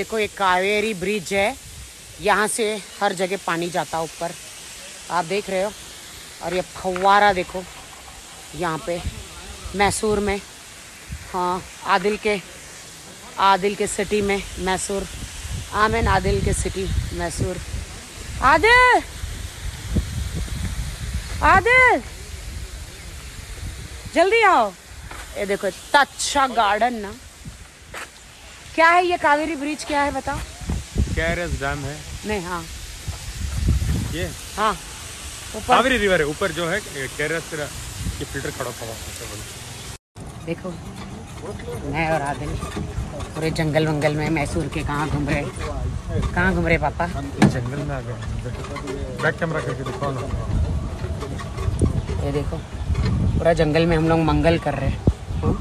देखो एक कावेरी ब्रिज है, यहाँ से हर जगह पानी जाता ऊपर, आप देख रहे हो। और ये फव्वारा देखो यहाँ पे मैसूर में, हाँ आदिल के सिटी में मैसूर, आमिन आदिल के सिटी मैसूर। आदिल आदिल जल्दी आओ। ये देखो इतना अच्छा गार्डन ना। क्या है ये कावेरी ब्रिज, क्या है बताओ? KRS डैम है। नहीं, हाँ ये हाँ कावेरी रिवर है, ऊपर जो है KRS ये फिल्टर खड़ा हुआ। देखो मैं और आदिल पूरे जंगल वंगल में मैसूर के कहाँ घूम रहे पापा? जंगल में आ गए। बैक कैमरा करके दिखाओ ना। ये देखो पूरा जंगल में हम लोग मंगल कर रहे हैं,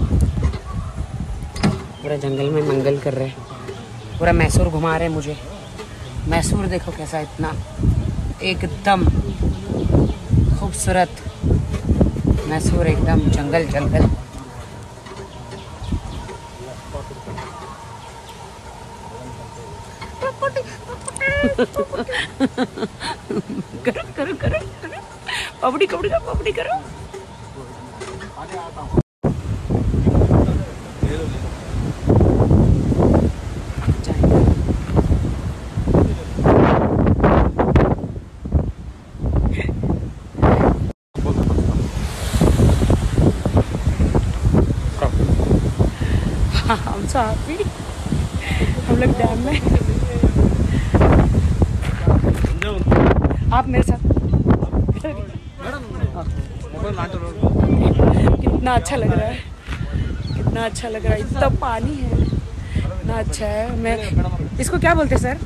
पूरा जंगल में मंगल कर रहे हैं। पूरा मैसूर घुमा रहे हैं मुझे। मैसूर देखो कैसा, इतना एकदम खूबसूरत मैसूर, एकदम जंगल जंगल। करो करो करो पपड़ी कपड़ी का पपड़ी करो। हम साथ हम लोग डैम में, आप मेरे साथ। कितना अच्छा लग रहा है, कितना अच्छा लग रहा है, इतना पानी है, इतना अच्छा है। मैं इसको क्या बोलते हैं सर?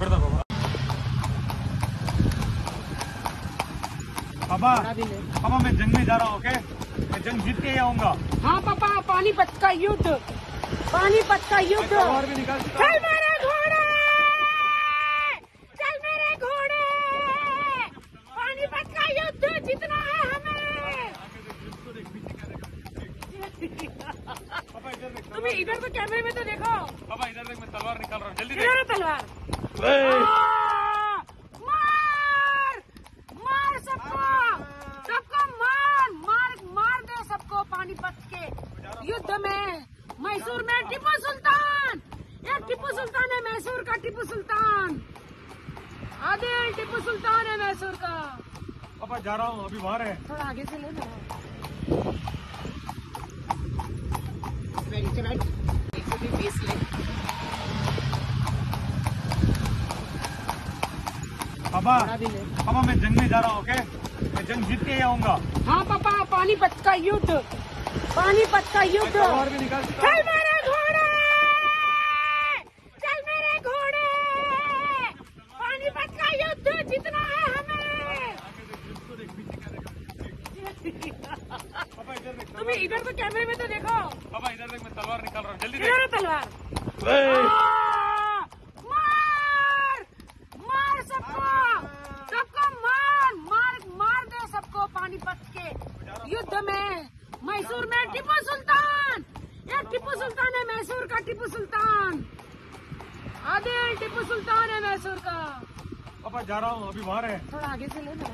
पापा मैं जंग में जा रहा हूँ, ओके? मैं जंग जीत के ही आऊंगा। हाँ पापा, पानीपत का युद्ध, पानीपत का युद्ध। चल मेरे घोड़े, चल मेरे घोड़े, पानीपत का युद्ध जीतना है हमें। तुम्हें इधर तो कैमरे में तो देखो। पापा इधर देख, मैं तलवार निकाल रहा हूँ, जल्दी इधर है तलवार। मार मार सबको, सबको मार मार मार दे सबको। पानीपत के युद्ध में मैसूर में टीपू सुल्तान, ये टीपू सुल्तान है मैसूर का, टीपू सुल्तान। आदिल टीपू सुल्तान है मैसूर का। पापा जा रहा हूँ, अभी बाहर है। थोड़ा आगे से ले पापा मैं जंग में जा रहा हूँ, ओके? मैं जंग जीत के ही आऊंगा। हाँ पापा, पानीपत का युद्ध, पानीपत का युद्ध। चल मेरे घोड़े, चल मेरे घोड़े, पानीपत का युद्ध जीतना है हमें। तुम्हें इधर तो कैमरे में तो देखो। पापा इधर देख, मैं तलवार निकाल रहा हूँ, जल्दी इधर है तलवार। मार मार सबको, सबको मार मार मार दे सबको। पानीपत के युद्ध में मैसूर में टीपू सुल्तान, ये टीपू सुल्तान है मैसूर का, टीपू सुल्तान। आदिल टीपू सुल्तान है मैसूर का। पापा जा रहा हूँ, अभी बाहर है। थोड़ा आगे से ले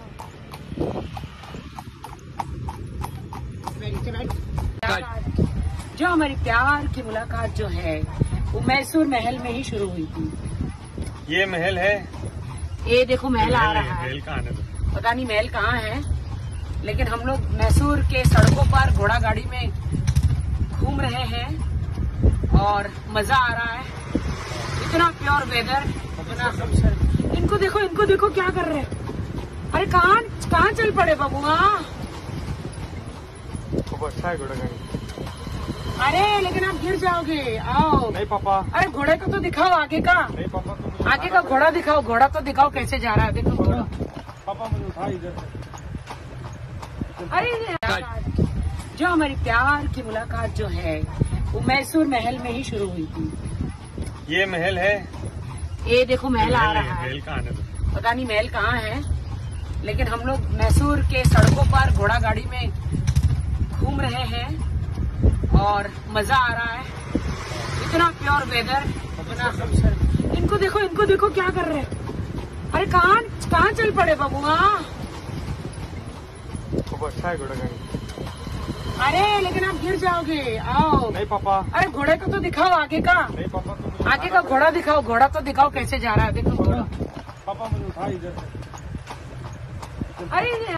जो हमारी प्यार की मुलाकात जो है वो मैसूर महल में ही शुरू हुई थी। ये महल है, ये देखो महल आ रहा है। महल कहाँ है? पता नहीं महल कहाँ है, लेकिन हम लोग मैसूर के सड़कों पर घोड़ा गाड़ी में घूम रहे हैं और मजा आ रहा है। इतना प्योर वेदर, इतना खूबसूरत। इनको देखो क्या कर रहे हैं। अरे कहाँ चल पड़े बबुआ? अच्छा है घोड़ा गाड़ी। अरे लेकिन आप गिर जाओगे। आओ। नहीं पापा। अरे घोड़े को तो दिखाओ आगे का। नहीं पापा, आगे का घोड़ा दिखाओ, घोड़ा तो दिखाओ कैसे जा रहा है। देखो घोड़ा। पापा मुझे उठा इधर से। अरे जो हमारी प्यार की मुलाकात जो है वो मैसूर महल में ही शुरू हुई थी। ये महल है, ये देखो महल आ रहा है। महल कहाँ है? पता नहीं महल कहाँ है, लेकिन हम लोग मैसूर के सड़कों पर घोड़ा गाड़ी में घूम रहे हैं और मजा आ रहा है। इतना प्योर वेदर, इतना खूबसूरत। इनको देखो क्या कर रहे हैं। अरे कहाँ चल पड़े बबुआ। खूब अच्छा है घोड़ा गाड़ी। अरे लेकिन आप गिर जाओगे। आओ। नहीं पापा। अरे घोड़े को तो दिखाओ आगे का। नहीं पापा तुम आगे का घोड़ा दिखाओ। घोड़ा तो दिखाओ कैसे जा रहा है। देखो घोड़ा। पापा मुझे उठा इधर से। अरे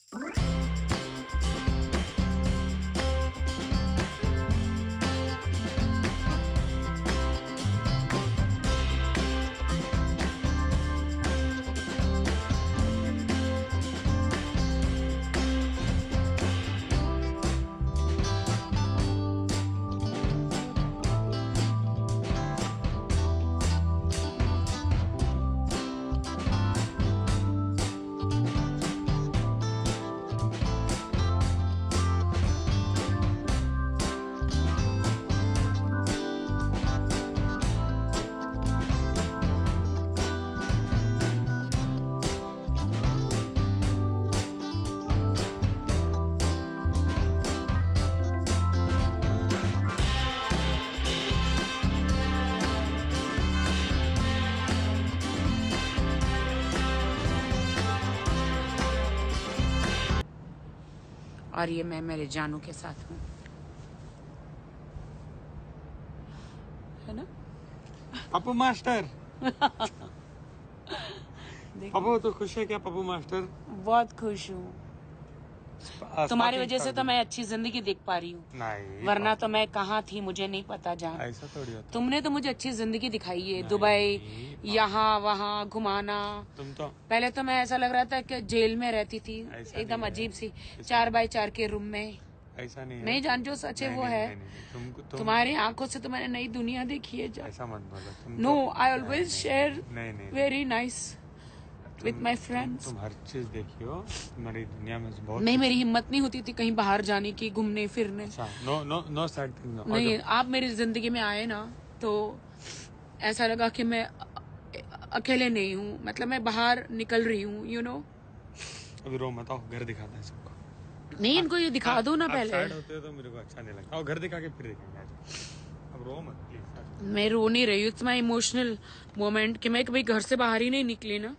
और ये मैं मेरे जानू के साथ हूँ, है ना। पप्पू मास्टर। पप्पू तो खुश है क्या पप्पू मास्टर? बहुत खुश हूँ। तुम्हारी वजह से तो मैं अच्छी जिंदगी देख पा रही हूँ। नहीं वरना तो मैं कहाँ थी मुझे नहीं पता। जान ऐसा थोड़ी होता। तुमने तो मुझे अच्छी जिंदगी दिखाई है। दुबई यहाँ वहाँ घुमाना। तुम तो पहले तो मैं ऐसा लग रहा था कि जेल में रहती थी, एकदम अजीब सी 4x4 के रूम में। ऐसा नहीं है। नहीं जान जो सच है वो है। तुम्हारी आंखों से तो मैंने नई दुनिया देखी है। ऐसा मत बोलो। No I always share very nice with my friends. तुम हर चीज देखी हो तुम्हारी दुनिया में बहुत। नहीं मेरी हिम्मत नहीं होती थी कहीं बाहर जाने की, घूमने फिरने। No no no sad thing no. नहीं आप मेरी जिंदगी में आए ना तो ऐसा लगा कि मैं अकेले नहीं हूँ। मतलब मैं बाहर निकल रही हूँ, यू नो। अभी रो मत, आओ घर दिखाते हैं सबको। नहीं इनको ये दिखा दो ना पहले। सैड होते हो तो मेरे को अच्छा नहीं लगता। आओ घर दिखा के फिर देखेंगे। अब रो मत प्लीज। मैं रो नहीं रही हूँ। इट्स माई इमोशनल मोमेंट कि मैं कभी घर से बाहर ही नहीं निकली ना।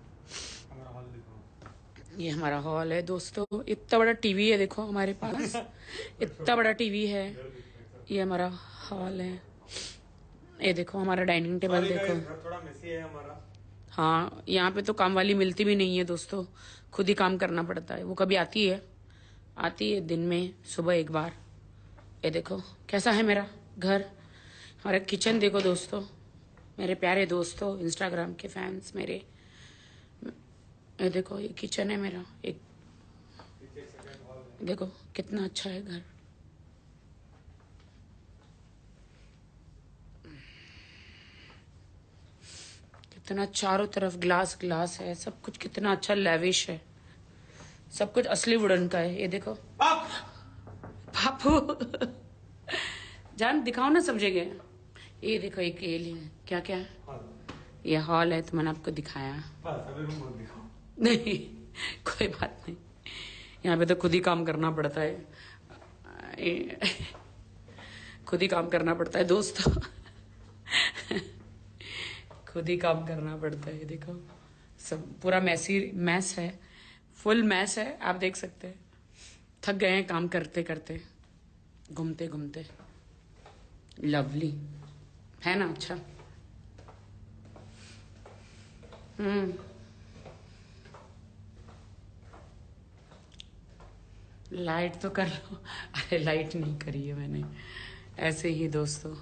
ये हमारा हॉल है दोस्तों। इतना बड़ा टीवी है देखो हमारे पास। इतना बड़ा टीवी है। ये हमारा हॉल है। ये देखो हमारा डाइनिंग टेबल देखो। थोड़ा मेसी है हमारा। हाँ यहाँ पे तो काम वाली मिलती भी नहीं है दोस्तों, खुद ही काम करना पड़ता है। वो कभी आती है दिन में सुबह एक बार। ये देखो कैसा है मेरा घर। हमारा किचन देखो दोस्तों, मेरे प्यारे दोस्तों इंस्टाग्राम के फैंस मेरे। ये देखो ये किचन है मेरा। एक देखो कितना अच्छा है घर। कितना चारों तरफ ग्लास ग्लास है। सब कुछ कितना अच्छा लेविश है। सब कुछ असली वुडन का है। ये देखो पापू जान दिखाओ ना समझेंगे। ये देखो एक क्या क्या है। ये हॉल है तो मैंने आपको दिखाया। नहीं कोई बात नहीं। यहाँ पे तो खुद ही काम करना पड़ता है। खुद ही काम करना पड़ता है दोस्तों। खुद ही काम करना पड़ता है। देखो सब पूरा मैस है, फुल मैस है। आप देख सकते हैं थक गए हैं काम करते करते, घूमते घूमते। लवली है ना। अच्छा लाइट तो कर लो। अरे लाइट नहीं करी है मैंने, ऐसे ही दोस्तों।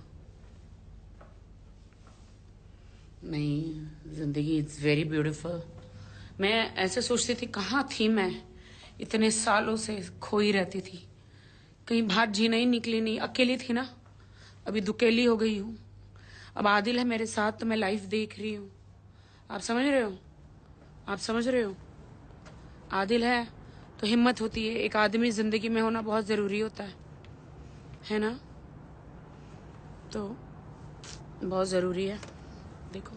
नहीं जिंदगी इट्स वेरी ब्यूटीफुल। मैं ऐसे सोचती थी कहाँ थी मैं, इतने सालों से खोई रहती थी, कहीं बाहर जीना ही निकली नहीं। अकेली थी ना, अभी दुकेली हो गई हूँ। अब आदिल है मेरे साथ तो मैं लाइफ देख रही हूँ। आप समझ रहे हो, आप समझ रहे हो। आदिल है तो हिम्मत होती है। एक आदमी जिंदगी में होना बहुत जरूरी होता है ना। तो बहुत जरूरी है। देखो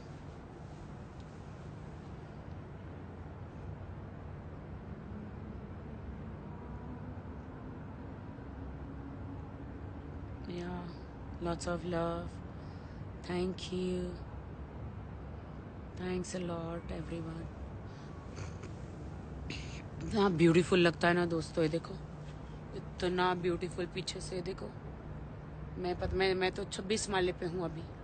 yeah, lots of love. Thank you. Thanks a lot everyone. इतना ब्यूटीफुल लगता है ना दोस्तों, ये देखो इतना ब्यूटीफुल पीछे से देखो। मैं तो 26 माले पे हूँ अभी।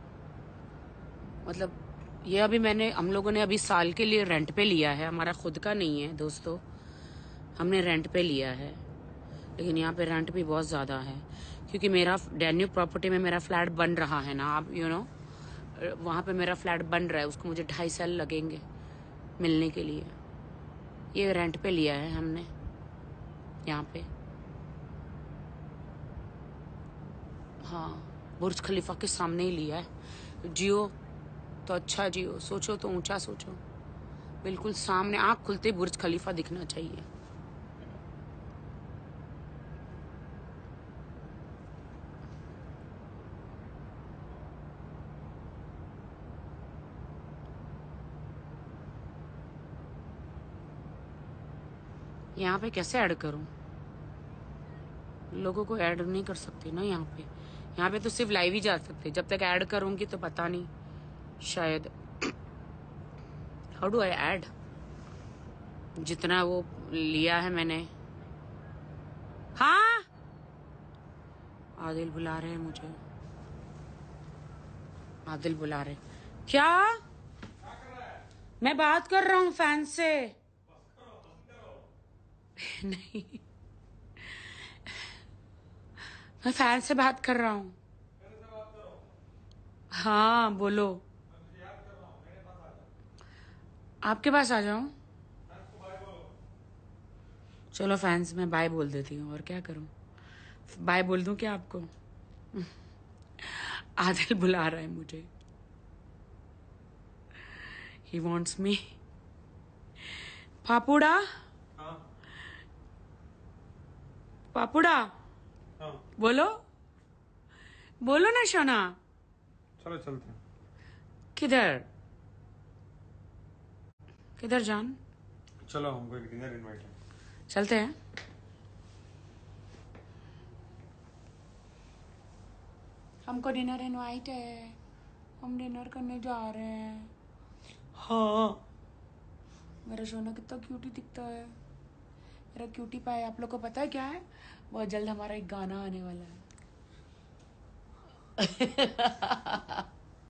मतलब ये अभी हम लोगों ने अभी साल के लिए रेंट पे लिया है, हमारा खुद का नहीं है दोस्तों, हमने रेंट पे लिया है। लेकिन यहाँ पे रेंट भी बहुत ज़्यादा है क्योंकि मेरा डैन्यू प्रॉपर्टी में मेरा फ्लैट बन रहा है ना, आप वहाँ पे मेरा फ्लैट बन रहा है, उसको मुझे 2.5 साल लगेंगे मिलने के लिए। ये रेंट पे लिया है हमने यहाँ पे। हाँ, बुर्ज खलीफा के सामने ही लिया है। जियो तो अच्छा जियो, सोचो तो ऊंचा सोचो, बिल्कुल सामने, आंख खुलते ही बुर्ज खलीफा दिखना चाहिए। यहाँ पे कैसे ऐड करूं? लोगों को ऐड नहीं कर सकती ना यहाँ पे तो सिर्फ लाइव ही जा सकते। जब तक ऐड करूंगी तो पता नहीं, शायद। How do I add? जितना वो लिया है मैंने। हाँ, आदिल बुला रहे हैं मुझे, आदिल बुला रहे। क्या? मैं बात कर रहा हूँ फैन से। नहीं, मैं फैन से बात कर रहा हूँ। हाँ बोलो। आपके पास आ जाऊं? चलो फैंस, मैं बाय बोल देती हूँ, और क्या करूं? बाय बोल दूं क्या आपको? आदिल बुला रहा है मुझे, ही वॉन्ट्स मी। पापुड़ा, हाँ पापुड़ा, हाँ, बोलो बोलो ना शोना। चलो चलते हैं। किधर किधर जान? चलो, हमको एक डिनर इनवाइट है। चलते हैं। हमको डिनर इनवाइट है, हम डिनर करने जा रहे हैं। हाँ, मेरा सोना कितना क्यूटी दिखता है, मेरा क्यूटी पाए। आप लोग को पता है क्या है? बहुत जल्द हमारा एक गाना आने वाला है।